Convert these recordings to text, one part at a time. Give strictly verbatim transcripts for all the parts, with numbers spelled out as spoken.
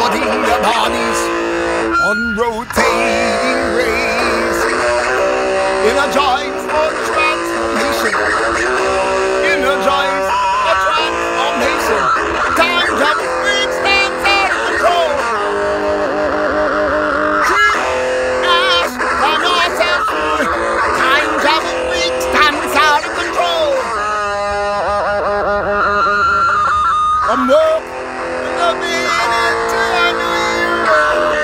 recording their bodies on rotating rays. Energize for transformation. Energize for transformation. Time travel freaks stands out of control. True as from ourselves. Time travel freaks stands out of control. I'm up the minute to a new era.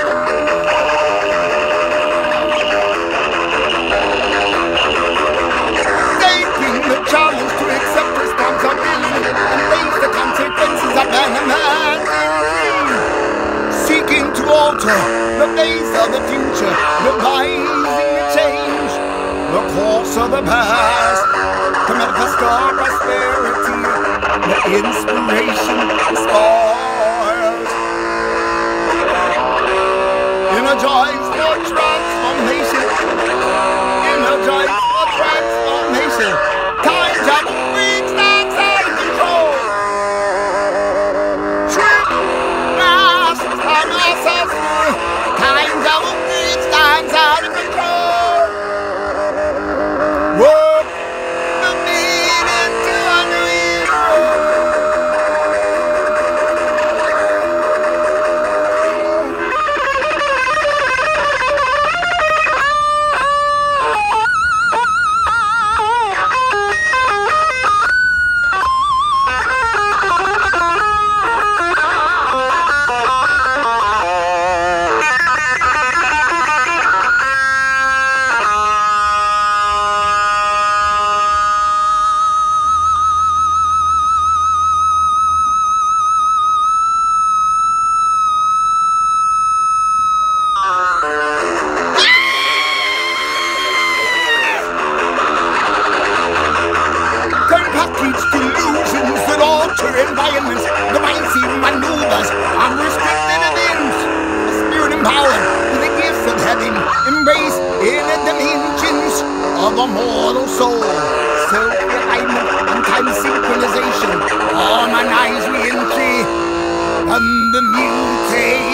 Taking the challenge to accept responsibility and face the consequences of an imagined dream. Seeking to alter the face of the future, revising the change, the course of the past, to manifest our prosperity. The inspiration inspires. Energize for transformation. Energize for transformation. Time travel freaks stands out of control. Trip fast on ourselves. Time travel freaks stands out of control. Whoa. Delusions that alter environments, devising maneuvers, unrestricted events. A spirit empowered with the gifts of heaven, embraced in the dimensions of a mortal soul. Self-alignment and time synchronization, harmonized re-entry, and the mutation.